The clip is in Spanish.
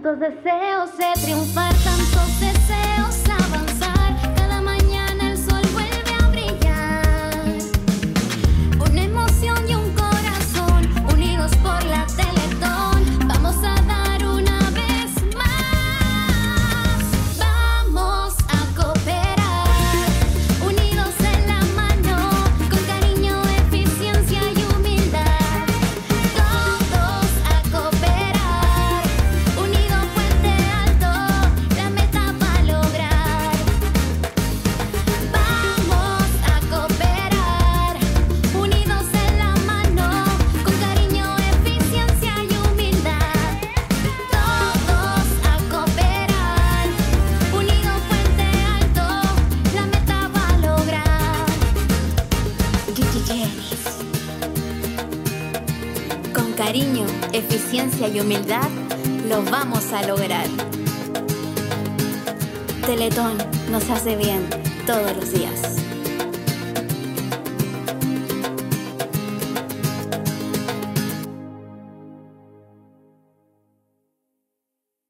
Tantos deseos de triunfar, tantos deseos avanzar. Cada mañana el sol vuelve a brillar. Una emoción y un corazón unidos por la Teletón. Vamos a dar una vez más. Vamos a cooperar, unidos en la mano, con cariño, eficiencia y humildad. Todos a cooperar, unido puente alto, la meta va a lograr. Vamos a cooperar, unidos en la mano, con cariño, eficiencia y humildad. Todos a cooperar, unido puente alto, la meta va a lograr. Con cariño, eficiencia y humildad, lo vamos a lograr. Teletón nos hace bien todos los días.